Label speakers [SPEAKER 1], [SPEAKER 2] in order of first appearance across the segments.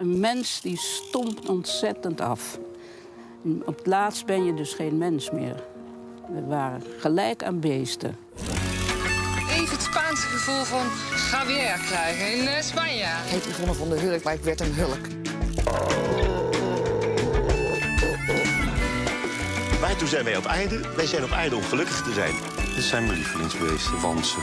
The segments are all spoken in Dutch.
[SPEAKER 1] Een mens die stompt ontzettend af. Op het laatst ben je dus geen mens meer. We waren gelijk aan beesten.
[SPEAKER 2] Even het Spaanse gevoel van Javier krijgen in Spanje.
[SPEAKER 3] Ik heet Yvonne van der Hulk, maar ik werd een hulk.
[SPEAKER 4] Waartoe zijn wij op aarde? Wij zijn op aarde om gelukkig te zijn.
[SPEAKER 5] Dit zijn mijn lievelingsbeesten, wansen.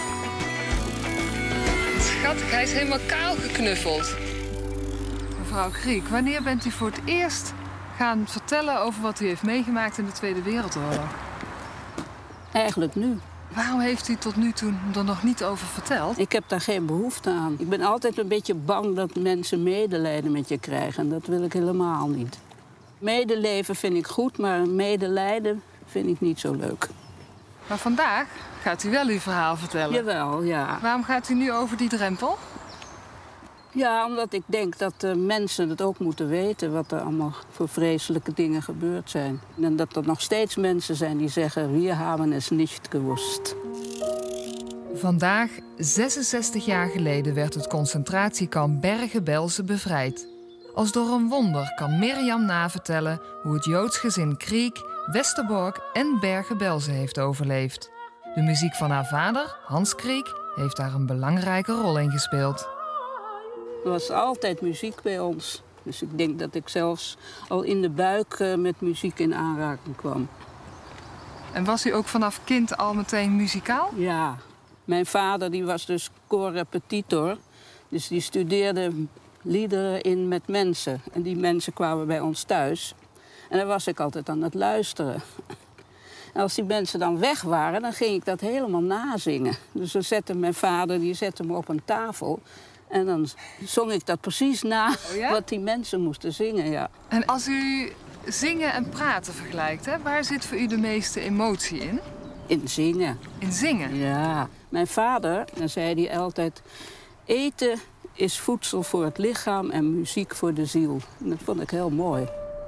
[SPEAKER 2] Schattig, hij is helemaal kaal geknuffeld.
[SPEAKER 6] Mevrouw Kriek, wanneer bent u voor het eerst gaan vertellen over wat u heeft meegemaakt in de Tweede Wereldoorlog?
[SPEAKER 1] Eigenlijk nu.
[SPEAKER 6] Waarom heeft u tot nu toe er nog niet over verteld?
[SPEAKER 1] Ik heb daar geen behoefte aan. Ik ben altijd een beetje bang dat mensen medelijden met je krijgen. En dat wil ik helemaal niet. Medeleven vind ik goed, maar medelijden vind ik niet zo leuk.
[SPEAKER 6] Maar vandaag gaat u wel uw verhaal vertellen.
[SPEAKER 1] Jawel, ja.
[SPEAKER 6] Waarom gaat u nu over die drempel?
[SPEAKER 1] Ja, omdat ik denk dat mensen het ook moeten weten wat er allemaal voor vreselijke dingen gebeurd zijn. En dat er nog steeds mensen zijn die zeggen, wir haben es nicht gewusst.
[SPEAKER 6] Vandaag, 66 jaar geleden, werd het concentratiekamp Bergen-Belsen bevrijd. Als door een wonder kan Mirjam navertellen hoe het Joods gezin Kriek, Westerbork en Bergen-Belsen heeft overleefd. De muziek van haar vader, Hans Kriek, heeft daar een belangrijke rol in gespeeld.
[SPEAKER 1] Er was altijd muziek bij ons. Dus ik denk dat ik zelfs al in de buik met muziek in aanraking kwam.
[SPEAKER 6] En was u ook vanaf kind al meteen muzikaal?
[SPEAKER 1] Ja. Mijn vader die was dus koorrepetitor. Dus die studeerde liederen in met mensen. En die mensen kwamen bij ons thuis. En daar was ik altijd aan het luisteren. En als die mensen dan weg waren, dan ging ik dat helemaal nazingen. Dus dan zette mijn vader me op een tafel. En dan zong ik dat precies na wat die mensen moesten zingen, ja.
[SPEAKER 6] En als u zingen en praten vergelijkt, hè, waar zit voor u de meeste emotie in?
[SPEAKER 1] In zingen.
[SPEAKER 6] In zingen?
[SPEAKER 1] Ja. Mijn vader, dan zei hij altijd, eten is voedsel voor het lichaam en muziek voor de ziel. En dat vond ik heel mooi.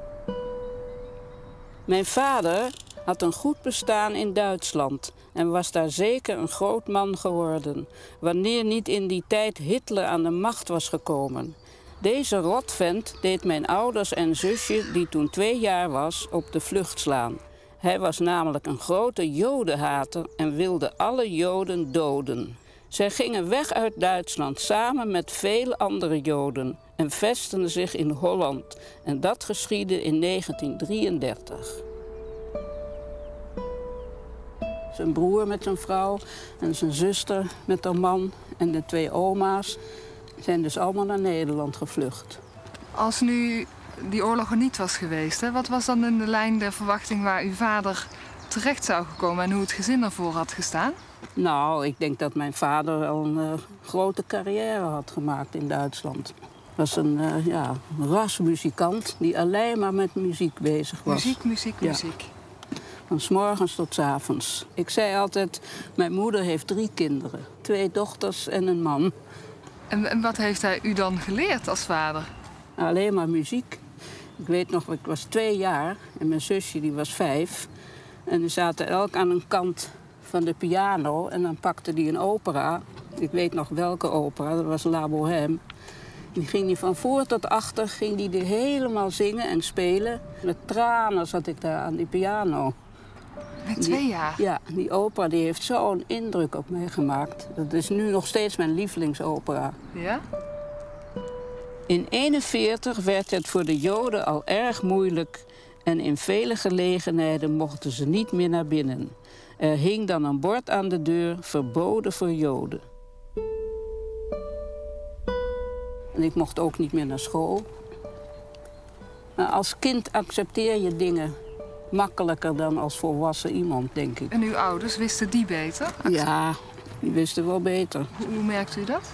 [SPEAKER 1] Mijn vader had een goed bestaan in Duitsland en was daar zeker een groot man geworden, wanneer niet in die tijd Hitler aan de macht was gekomen. Deze rotvent deed mijn ouders en zusje, die toen 2 jaar was, op de vlucht slaan. Hij was namelijk een grote jodenhater en wilde alle joden doden. Zij gingen weg uit Duitsland samen met veel andere joden en vestigden zich in Holland. En dat geschiedde in 1933. Zijn broer met zijn vrouw en zijn zuster met haar man en de 2 oma's zijn dus allemaal naar Nederland gevlucht.
[SPEAKER 6] Als nu die oorlog er niet was geweest, hè, wat was dan in de lijn der verwachting waar uw vader terecht zou gekomen en hoe het gezin ervoor had gestaan?
[SPEAKER 1] Nou, ik denk dat mijn vader al een grote carrière had gemaakt in Duitsland. Hij was een rasmuzikant die alleen maar met muziek bezig was.
[SPEAKER 6] Muziek, muziek,
[SPEAKER 1] ja.
[SPEAKER 6] muziek.
[SPEAKER 1] Van 's morgens tot 's avonds. Ik zei altijd, mijn moeder heeft 3 kinderen. 2 dochters en een man.
[SPEAKER 6] En wat heeft hij u dan geleerd als vader?
[SPEAKER 1] Alleen maar muziek. Ik weet nog, ik was 2 jaar en mijn zusje die was 5. En die zaten elk aan een kant van de piano en dan pakte die een opera. Ik weet nog welke opera, dat was La Bohème. Die ging die van voor tot achter, ging die helemaal zingen en spelen. Met tranen zat ik daar aan die piano.
[SPEAKER 6] Met 2 jaar?
[SPEAKER 1] Ja, die opera die heeft zo'n indruk op mij gemaakt. Dat is nu nog steeds mijn lievelingsopera.
[SPEAKER 6] Ja?
[SPEAKER 1] In 1941 werd het voor de Joden al erg moeilijk en in vele gelegenheden mochten ze niet meer naar binnen. Er hing dan een bord aan de deur, verboden voor Joden. En ik mocht ook niet meer naar school. Maar als kind accepteer je dingen makkelijker dan als volwassen iemand, denk ik.
[SPEAKER 6] En uw ouders, wisten die beter?
[SPEAKER 1] Ja, die wisten wel beter.
[SPEAKER 6] Hoe merkt u dat?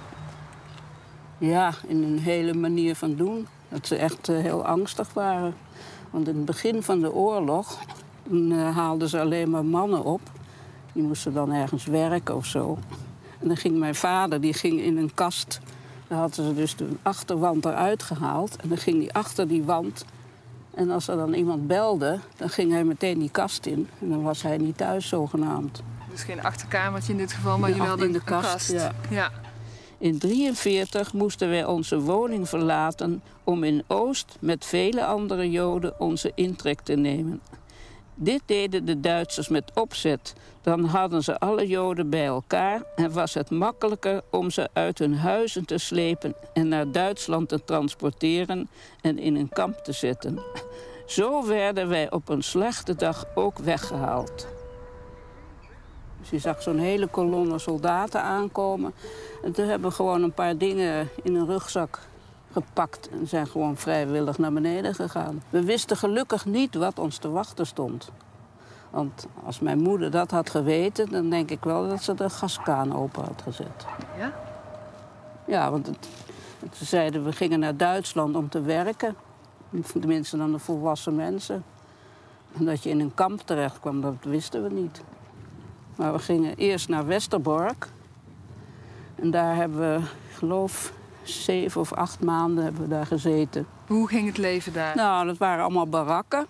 [SPEAKER 1] Ja, in een hele manier van doen. Dat ze echt heel angstig waren. Want in het begin van de oorlog toen, haalden ze alleen maar mannen op. Die moesten dan ergens werken of zo. En dan ging mijn vader, die ging in een kast. Daar hadden ze dus de achterwand eruit gehaald. En dan ging hij achter die wand. En als er dan iemand belde, dan ging hij meteen die kast in. En dan was hij niet thuis, zogenaamd.
[SPEAKER 6] Dus geen achterkamertje in dit geval, maar jullie hadden
[SPEAKER 1] in de
[SPEAKER 6] een kast.
[SPEAKER 1] Ja.
[SPEAKER 6] Ja.
[SPEAKER 1] In 1943 moesten wij onze woning verlaten om in Oost met vele andere Joden onze intrek te nemen. Dit deden de Duitsers met opzet. Dan hadden ze alle Joden bij elkaar en was het makkelijker om ze uit hun huizen te slepen en naar Duitsland te transporteren en in een kamp te zetten. Zo werden wij op een slechte dag ook weggehaald. Dus je zag zo'n hele kolonne soldaten aankomen. En toen hebben we gewoon een paar dingen in een rugzak gepakt en zijn gewoon vrijwillig naar beneden gegaan. We wisten gelukkig niet wat ons te wachten stond. Want als mijn moeder dat had geweten, dan denk ik wel dat ze de gaskraan open had gezet.
[SPEAKER 6] Ja?
[SPEAKER 1] Ja, want ze zeiden we gingen naar Duitsland om te werken. Tenminste dan de volwassen mensen. En dat je in een kamp terecht kwam, dat wisten we niet. Maar we gingen eerst naar Westerbork. En daar hebben we, ik geloof, 7 of 8 maanden hebben we daar gezeten.
[SPEAKER 6] Hoe ging het leven daar?
[SPEAKER 1] Nou, dat waren allemaal barakken.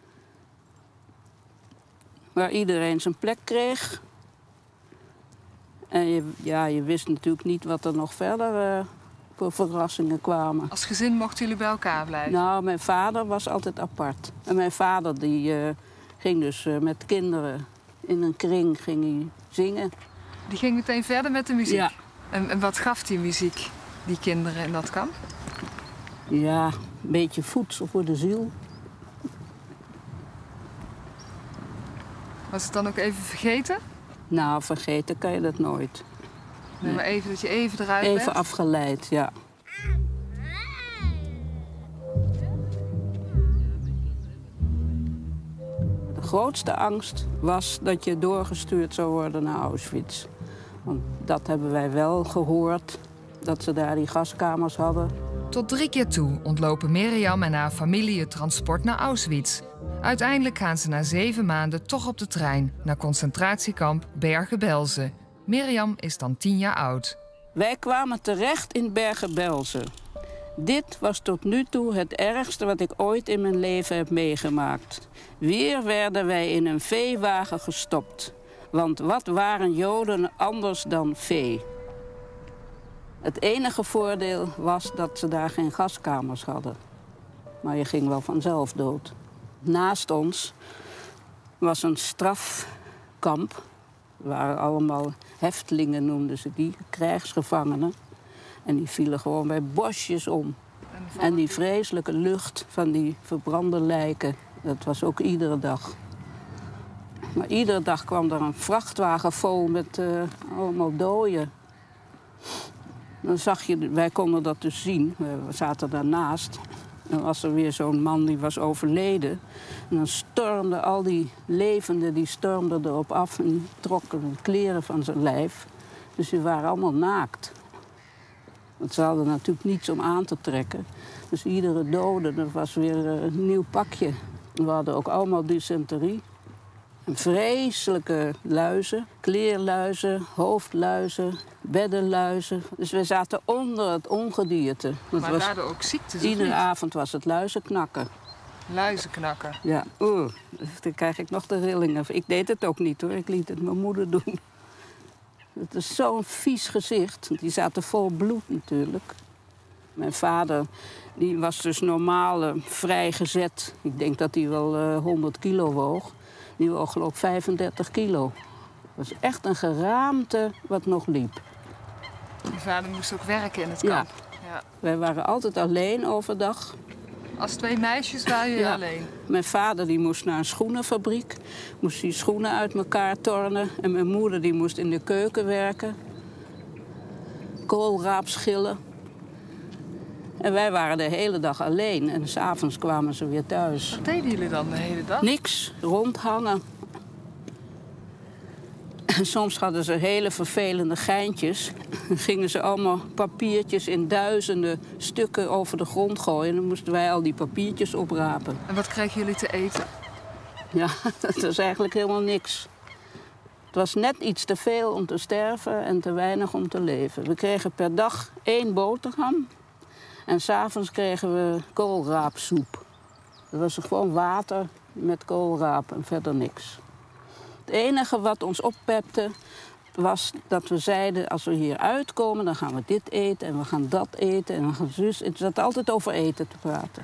[SPEAKER 1] Waar iedereen zijn plek kreeg. En je wist natuurlijk niet wat er nog verder voor verrassingen kwamen.
[SPEAKER 6] Als gezin mochten jullie bij elkaar blijven?
[SPEAKER 1] Nou, mijn vader was altijd apart. En mijn vader die ging dus met kinderen in een kring ging hij zingen.
[SPEAKER 6] Die ging meteen verder met de muziek?
[SPEAKER 1] Ja.
[SPEAKER 6] En wat gaf die muziek, die kinderen in dat kamp?
[SPEAKER 1] Ja, een beetje voedsel voor de ziel.
[SPEAKER 6] Was het dan ook even vergeten?
[SPEAKER 1] Nou, vergeten kan je dat nooit.
[SPEAKER 6] Nee, maar even dat je even eruit bent?
[SPEAKER 1] Even afgeleid, ja. De grootste angst was dat je doorgestuurd zou worden naar Auschwitz. Want dat hebben wij wel gehoord, dat ze daar die gaskamers hadden.
[SPEAKER 6] Tot 3 keer toe ontlopen Mirjam en haar familie het transport naar Auschwitz. Uiteindelijk gaan ze na 7 maanden toch op de trein naar concentratiekamp Bergen-Belsen. Mirjam is dan 10 jaar oud.
[SPEAKER 1] Wij kwamen terecht in Bergen-Belsen. Dit was tot nu toe het ergste wat ik ooit in mijn leven heb meegemaakt. Weer werden wij in een veewagen gestopt. Want wat waren Joden anders dan vee? Het enige voordeel was dat ze daar geen gaskamers hadden. Maar je ging wel vanzelf dood. Naast ons was een strafkamp. Er waren allemaal heftelingen, noemden ze die, krijgsgevangenen. En die vielen gewoon bij bosjes om. En die vreselijke lucht van die verbrande lijken, dat was ook iedere dag. Maar iedere dag kwam er een vrachtwagen vol met allemaal doden. Dan zag je, wij konden dat dus zien, we zaten daarnaast. Dan was er weer zo'n man die was overleden. En dan stormden al die levenden, die stormden erop af en trokken de kleren van zijn lijf. Dus die waren allemaal naakt. Want ze hadden natuurlijk niets om aan te trekken. Dus iedere dode, er was weer een nieuw pakje. We hadden ook allemaal dysenterie. En vreselijke luizen, kleerluizen, hoofdluizen, beddenluizen. Dus we zaten onder het ongedierte.
[SPEAKER 6] Maar waren ook ziektes?
[SPEAKER 1] Iedere avond was het luizenknakken.
[SPEAKER 6] Luizenknakken?
[SPEAKER 1] Ja, dan krijg ik nog de rillingen. Ik deed het ook niet hoor, ik liet het mijn moeder doen. Het is zo'n vies gezicht, die zaten vol bloed natuurlijk. Mijn vader die was dus normaal vrijgezet. Ik denk dat hij wel 100 kilo woog. Die woog geloof ik 35 kilo. Dat was echt een geraamte wat nog liep.
[SPEAKER 6] Je vader moest ook werken in het kamp? Ja.
[SPEAKER 1] Wij waren altijd alleen overdag.
[SPEAKER 6] Als 2 meisjes waren jullie alleen?
[SPEAKER 1] Mijn vader die moest naar een schoenenfabriek. Moest die schoenen uit elkaar tornen. En mijn moeder die moest in de keuken werken. Koolraap schillen. En wij waren de hele dag alleen. En 's avonds kwamen ze weer thuis.
[SPEAKER 6] Wat deden jullie dan de hele dag?
[SPEAKER 1] Niks, rondhangen. En soms hadden ze hele vervelende geintjes. Dan gingen ze allemaal papiertjes in duizenden stukken over de grond gooien. En dan moesten wij al die papiertjes oprapen.
[SPEAKER 6] En wat kregen jullie te eten?
[SPEAKER 1] Ja, dat was eigenlijk helemaal niks. Het was net iets te veel om te sterven en te weinig om te leven. We kregen per dag 1 boterham. En 's avonds kregen we koolraapsoep. Dat was gewoon water met koolraap en verder niks. Het enige wat ons oppepte was dat we zeiden, als we hier uitkomen, dan gaan we dit eten en we gaan dat eten en we gaan zus. Het zat altijd over eten te praten.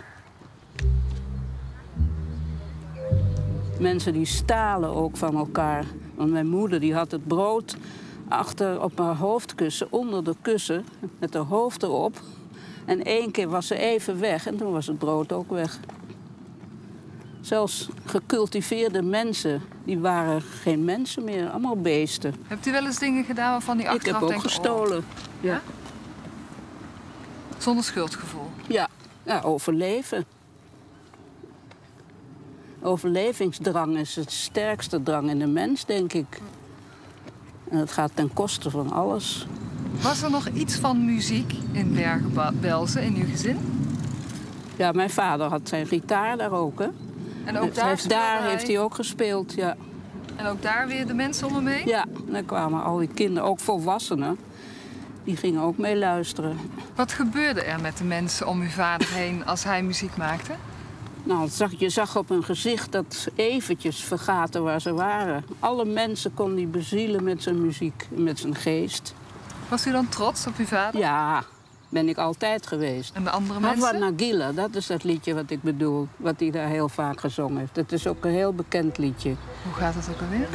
[SPEAKER 1] Mensen die stalen ook van elkaar. Want mijn moeder die had het brood achter op haar hoofdkussen, onder de kussen, met haar hoofd erop. En 1 keer was ze even weg en toen was het brood ook weg. Zelfs gecultiveerde mensen, die waren geen mensen meer, allemaal beesten.
[SPEAKER 6] Hebt u wel eens dingen gedaan waarvan die achteraf
[SPEAKER 1] Ik heb ook
[SPEAKER 6] denkt,
[SPEAKER 1] gestolen.
[SPEAKER 6] oh,
[SPEAKER 1] Ja.
[SPEAKER 6] zonder schuldgevoel?
[SPEAKER 1] Ja, overleven. Overlevingsdrang is het sterkste drang in de mens, denk ik. En het gaat ten koste van alles.
[SPEAKER 6] Was er nog iets van muziek in Bergen-Belsen in uw gezin?
[SPEAKER 1] Ja, mijn vader had zijn gitaar daar ook, hè.
[SPEAKER 6] En ook
[SPEAKER 1] Daar heeft hij ook gespeeld, ja.
[SPEAKER 6] En ook daar weer de mensen om hem heen?
[SPEAKER 1] Ja, en dan kwamen al die kinderen, ook volwassenen, die gingen ook mee luisteren.
[SPEAKER 6] Wat gebeurde er met de mensen om uw vader heen als hij muziek maakte?
[SPEAKER 1] Nou, je zag op hun gezicht dat ze eventjes vergaten waar ze waren. Alle mensen kon hij bezielen met zijn muziek, met zijn geest.
[SPEAKER 6] Was u dan trots op uw vader?
[SPEAKER 1] Ja, ben ik altijd geweest.
[SPEAKER 6] En de andere
[SPEAKER 1] Hawa
[SPEAKER 6] mensen?
[SPEAKER 1] Nagila, dat is dat liedje wat ik bedoel, wat hij daar heel vaak gezongen heeft. Het is ook een heel bekend liedje.
[SPEAKER 6] Hoe gaat het ook alweer?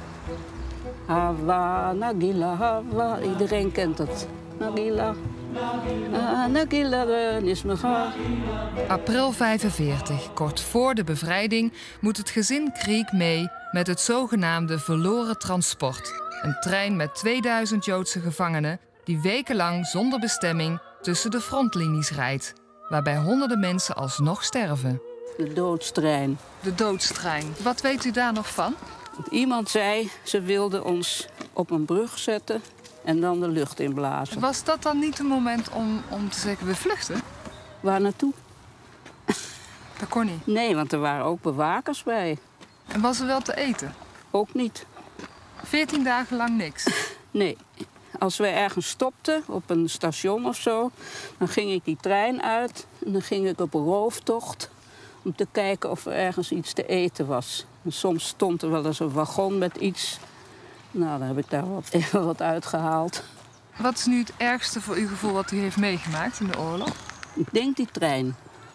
[SPEAKER 1] Hawa Nagila, Hawa, iedereen kent het. Nagila, Nagila, Nismega.
[SPEAKER 6] April 45, kort voor de bevrijding, moet het gezin Kriek mee met het zogenaamde verloren transport. Een trein met 2000 Joodse gevangenen die wekenlang zonder bestemming tussen de frontlinies rijdt. Waarbij honderden mensen alsnog sterven.
[SPEAKER 1] De doodstrein.
[SPEAKER 6] De doodstrein. Wat weet u daar nog van?
[SPEAKER 1] Iemand zei, ze wilden ons op een brug zetten en dan de lucht inblazen.
[SPEAKER 6] Was dat dan niet een moment om te zeggen, we vluchten?
[SPEAKER 1] Waar naartoe?
[SPEAKER 6] Dat kon niet.
[SPEAKER 1] Nee, want er waren ook bewakers bij.
[SPEAKER 6] En was er wel te eten?
[SPEAKER 1] Ook niet.
[SPEAKER 6] 14 dagen lang niks.
[SPEAKER 1] Nee. Als we ergens stopten, op een station of zo, dan ging ik die trein uit en dan ging ik op een rooftocht om te kijken of er ergens iets te eten was. En soms stond er wel eens een wagon met iets. Nou, dan heb ik daar even wat uitgehaald.
[SPEAKER 6] Wat is nu het ergste voor uw gevoel wat u heeft meegemaakt in de oorlog?
[SPEAKER 1] Ik denk die trein.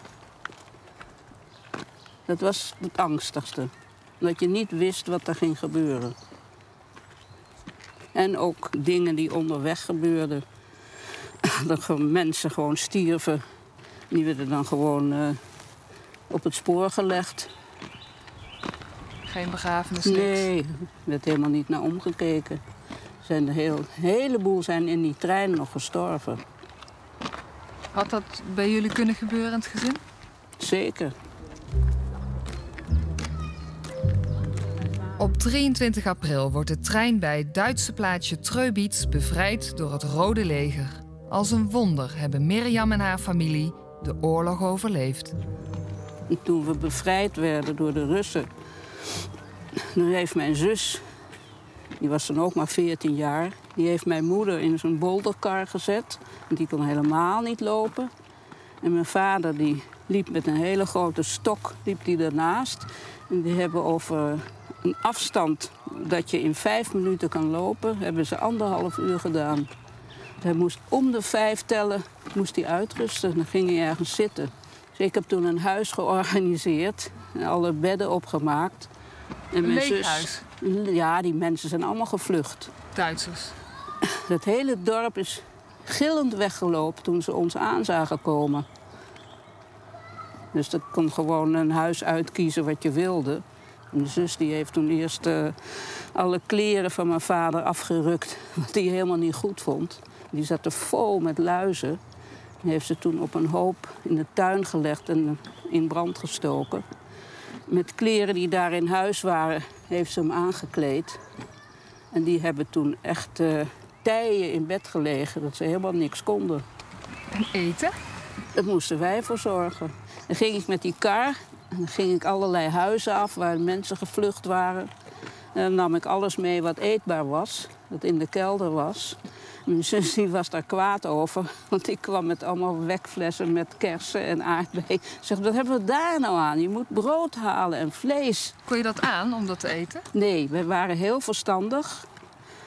[SPEAKER 1] Dat was het angstigste. Dat je niet wist wat er ging gebeuren. En ook dingen die onderweg gebeurden. Dat mensen gewoon stierven. Die werden dan gewoon op het spoor gelegd.
[SPEAKER 6] Geen begrafenis, niks?
[SPEAKER 1] Nee, er werd helemaal niet naar omgekeken. Een heleboel zijn in die trein nog gestorven.
[SPEAKER 6] Had dat bij jullie kunnen gebeuren in het gezin?
[SPEAKER 1] Zeker.
[SPEAKER 6] Op 23 april wordt de trein bij het Duitse plaatsje Treubitz bevrijd door het Rode Leger. Als een wonder hebben Mirjam en haar familie de oorlog overleefd.
[SPEAKER 1] En toen we bevrijd werden door de Russen, dan heeft mijn zus, die was dan ook maar 14 jaar, die heeft mijn moeder in zo'n bolderkar gezet. Want die kon helemaal niet lopen. En mijn vader die liep met een hele grote stok liep die ernaast. En die hebben over een afstand dat je in 5 minuten kan lopen, hebben ze 1,5 uur gedaan. Hij moest om de 5 tellen, moest hij uitrusten. Dan ging hij ergens zitten. Dus ik heb toen een huis georganiseerd en alle bedden opgemaakt. En
[SPEAKER 6] Een
[SPEAKER 1] mijn
[SPEAKER 6] leeg huis?
[SPEAKER 1] Ja, die mensen zijn allemaal gevlucht.
[SPEAKER 6] Duitsers.
[SPEAKER 1] Het hele dorp is gillend weggelopen toen ze ons aan zagen komen. Dus dat kon gewoon een huis uitkiezen wat je wilde. En mijn zus die heeft toen eerst alle kleren van mijn vader afgerukt, wat hij helemaal niet goed vond. Die zaten vol met luizen. Die heeft ze toen op een hoop in de tuin gelegd en in brand gestoken. Met kleren die daar in huis waren, heeft ze hem aangekleed. En die hebben toen echt tijen in bed gelegen, dat ze helemaal niks konden.
[SPEAKER 6] En eten?
[SPEAKER 1] Daar moesten wij voor zorgen. Dan ging ik met die kar en dan ging ik allerlei huizen af waar mensen gevlucht waren. En dan nam ik alles mee wat eetbaar was, dat in de kelder was. En mijn zus die was daar kwaad over, want ik kwam met allemaal wekflessen met kersen en aardbeien. Ze zegt, wat hebben we daar nou aan? Je moet brood halen en vlees.
[SPEAKER 6] Kon je dat aan om dat te eten?
[SPEAKER 1] Nee, we waren heel verstandig.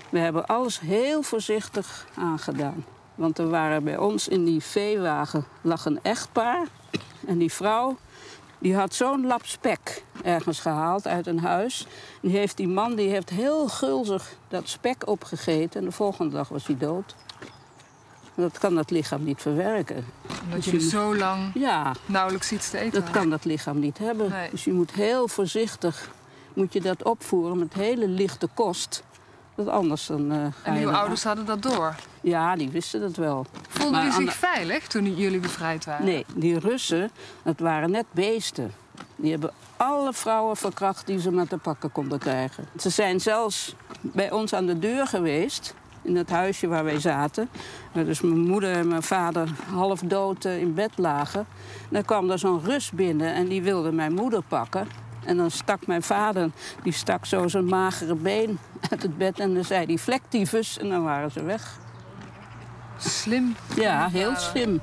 [SPEAKER 1] We hebben alles heel voorzichtig aangedaan. Want er waren bij ons in die veewagen lag een echtpaar. En die vrouw die had zo'n lap spek ergens gehaald uit een huis. Die man heeft heel gulzig dat spek opgegeten. En de volgende dag was hij dood. Dat kan dat lichaam niet verwerken.
[SPEAKER 6] Omdat je zo lang nauwelijks iets te eten
[SPEAKER 1] Dat kan dat lichaam niet hebben.
[SPEAKER 6] Nee.
[SPEAKER 1] Dus je moet heel voorzichtig dat opvoeren met hele lichte kost. Dat anders dan
[SPEAKER 6] en uw ouders hadden dat door?
[SPEAKER 1] Ja, die wisten dat wel.
[SPEAKER 6] Voelden u zich veilig toen jullie bevrijd waren?
[SPEAKER 1] Nee, die Russen, dat waren net beesten. Die hebben alle vrouwen verkracht die ze maar te pakken konden krijgen. Ze zijn zelfs bij ons aan de deur geweest, in het huisje waar wij zaten. Waar dus mijn moeder en mijn vader half dood in bed lagen. Dan kwam er zo'n Rus binnen en die wilde mijn moeder pakken. En dan stak mijn vader, die stak zo zijn magere been uit het bed. En dan zei hij vlektyfus en dan waren ze weg.
[SPEAKER 6] Slim.
[SPEAKER 1] Ja, heel slim.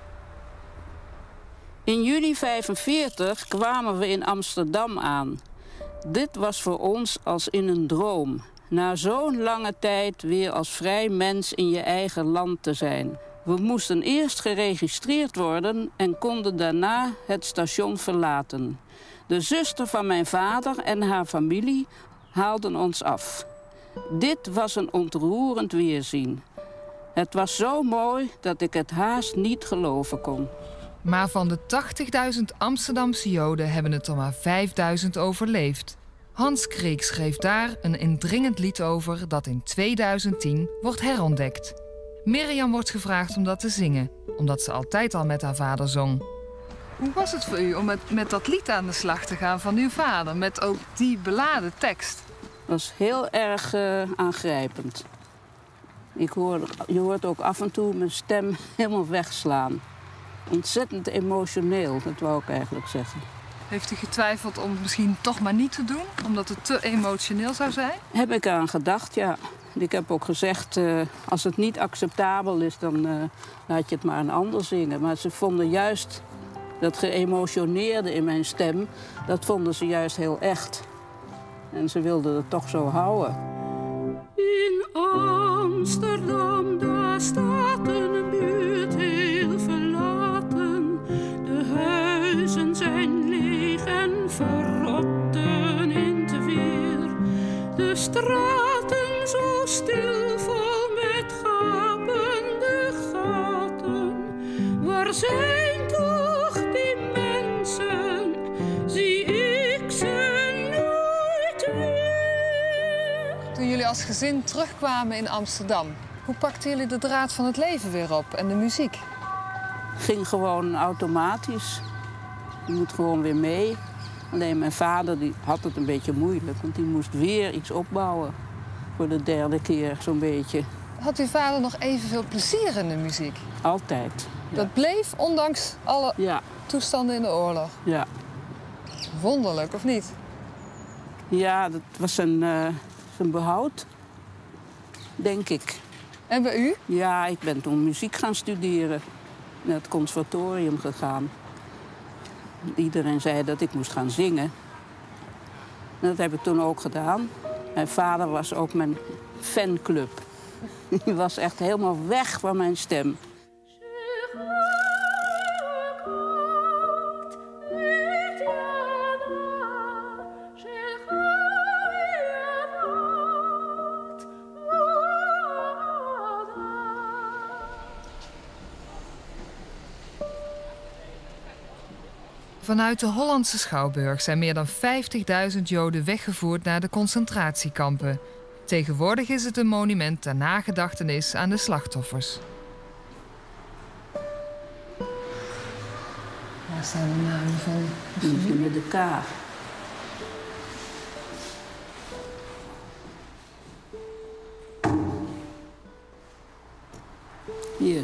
[SPEAKER 1] In juli 1945 kwamen we in Amsterdam aan. Dit was voor ons als in een droom. Na zo'n lange tijd weer als vrij mens in je eigen land te zijn. We moesten eerst geregistreerd worden en konden daarna het station verlaten. De zuster van mijn vader en haar familie haalden ons af. Dit was een ontroerend weerzien. Het was zo mooi dat ik het haast niet geloven kon.
[SPEAKER 6] Maar van de 80.000 Amsterdamse Joden hebben het er maar 5.000 overleefd. Hans Kreek schreef daar een indringend lied over dat in 2010 wordt herontdekt. Mirjam wordt gevraagd om dat te zingen, omdat ze altijd al met haar vader zong. Hoe was het voor u om met dat lied aan de slag te gaan van uw vader, met ook die beladen tekst?
[SPEAKER 1] Het was heel erg aangrijpend. Je hoort ook af en toe mijn stem helemaal wegslaan. Ontzettend emotioneel, dat wou ik eigenlijk zeggen.
[SPEAKER 6] Heeft u getwijfeld om het misschien toch maar niet te doen, omdat het te emotioneel zou zijn?
[SPEAKER 1] Heb ik aan gedacht, ja. Ik heb ook gezegd, als het niet acceptabel is, dan laat je het maar een ander zingen. Maar ze vonden juist dat geëmotioneerde in mijn stem, dat vonden ze juist heel echt. En ze wilden het toch zo houden. In Amsterdam, daar staat een buurt heel verlaten. De huizen zijn leeg en verrotten in te weer. De straten zo stil, vol met gapende gaten. Waar zijn toch die mensen? Zie ik ze nooit weer.
[SPEAKER 6] Toen jullie als gezin terugkwamen in Amsterdam, hoe pakten jullie de draad van het leven weer op en de muziek?
[SPEAKER 1] Ging gewoon automatisch. Je moet gewoon weer mee. Alleen mijn vader die had het een beetje moeilijk, want die moest weer iets opbouwen. Voor de derde keer zo'n beetje.
[SPEAKER 6] Had uw vader nog evenveel plezier in de muziek?
[SPEAKER 1] Altijd. Ja.
[SPEAKER 6] Dat bleef ondanks alle toestanden in de oorlog?
[SPEAKER 1] Ja.
[SPEAKER 6] Wonderlijk, of niet?
[SPEAKER 1] Ja, dat was zijn behoud, denk ik.
[SPEAKER 6] En bij u?
[SPEAKER 1] Ja, ik ben toen muziek gaan studeren. Naar het conservatorium gegaan. Iedereen zei dat ik moest gaan zingen. En dat heb ik toen ook gedaan. Mijn vader was ook mijn fanclub. Die was echt helemaal weg van mijn stem.
[SPEAKER 6] Vanuit de Hollandse Schouwburg zijn meer dan 50.000 Joden weggevoerd naar de concentratiekampen. Tegenwoordig is het een monument ter nagedachtenis aan de slachtoffers. Waar staan de namen van?
[SPEAKER 1] Die met de K. Hier.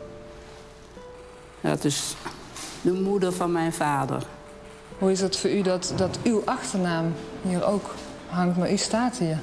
[SPEAKER 1] Dat is de moeder van mijn vader.
[SPEAKER 6] Hoe is het voor u dat uw achternaam hier ook hangt, maar u staat hier?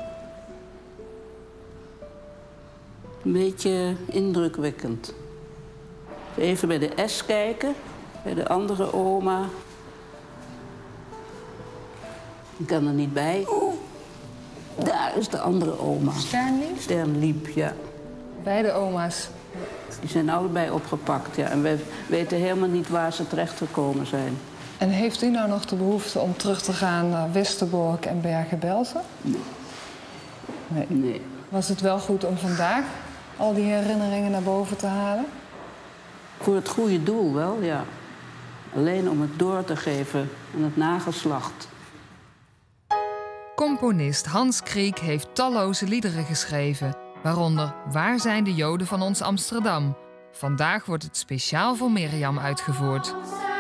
[SPEAKER 1] Een beetje indrukwekkend. Even bij de S kijken, bij de andere oma. Ik kan er niet bij. Daar is de andere oma.
[SPEAKER 6] Sternliep?
[SPEAKER 1] Sternliep, ja.
[SPEAKER 6] Beide oma's.
[SPEAKER 1] Die zijn allebei opgepakt, ja. En we weten helemaal niet waar ze terechtgekomen zijn.
[SPEAKER 6] En heeft u nou nog de behoefte om terug te gaan naar Westerbork en Bergen-Belsen?
[SPEAKER 1] Nee. Nee.
[SPEAKER 6] Was het wel goed om vandaag al die herinneringen naar boven te halen?
[SPEAKER 1] Voor het goede doel wel, ja. Alleen om het door te geven aan het nageslacht.
[SPEAKER 6] Componist Hans Kriek heeft talloze liederen geschreven, waaronder Waar zijn de Joden van ons Amsterdam? Vandaag wordt het speciaal voor Mirjam uitgevoerd.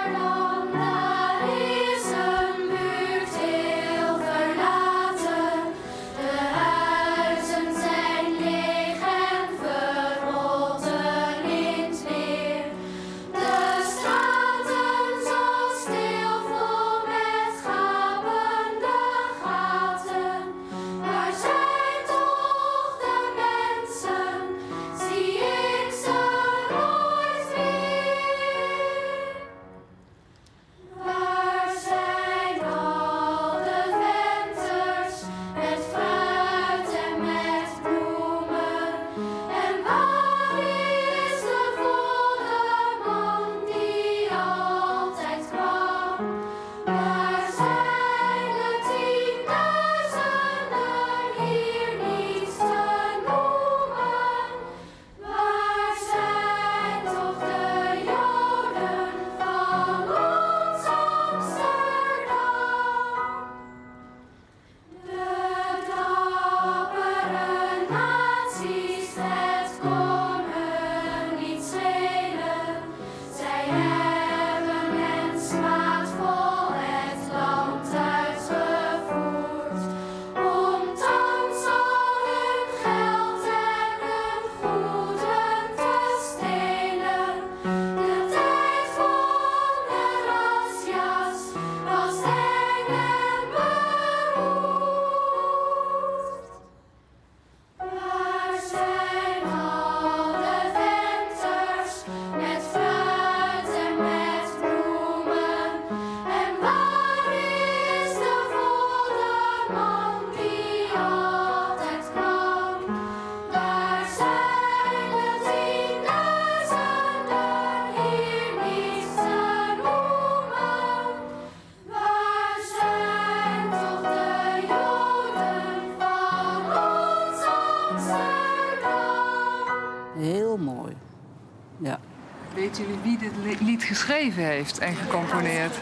[SPEAKER 1] Heel mooi, ja.
[SPEAKER 6] Weten jullie wie dit lied geschreven heeft en gecomponeerd?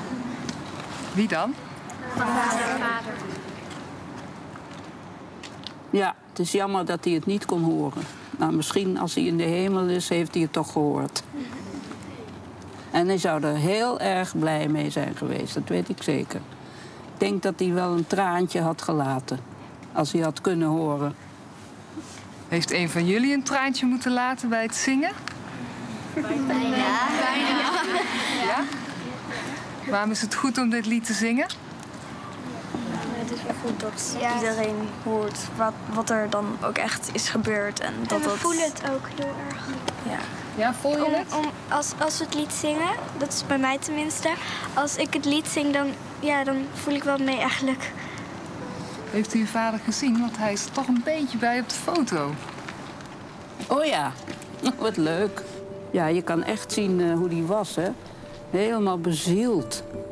[SPEAKER 6] Wie dan?
[SPEAKER 7] Vader.
[SPEAKER 1] Ja, het is jammer dat hij het niet kon horen. Maar misschien als hij in de hemel is, heeft hij het toch gehoord. En hij zou er heel erg blij mee zijn geweest, dat weet ik zeker. Ik denk dat hij wel een traantje had gelaten, als hij had kunnen horen.
[SPEAKER 6] Heeft een van jullie een traantje moeten laten bij het zingen?
[SPEAKER 7] Bijna.
[SPEAKER 6] Ja? Waarom is het goed om dit lied te zingen?
[SPEAKER 7] Het is wel goed dat iedereen hoort wat er dan ook echt is gebeurd. En we voelen het ook heel erg. Ja.
[SPEAKER 6] Ja, voel je het?
[SPEAKER 7] Als we het lied zingen, dat is bij mij tenminste. Als ik het lied zing, dan voel ik wel mee eigenlijk.
[SPEAKER 6] Heeft u uw vader gezien? Want hij is er toch een beetje bij op de foto.
[SPEAKER 1] Oh ja, wat leuk. Ja, je kan echt zien hoe die was, hè. Helemaal bezield.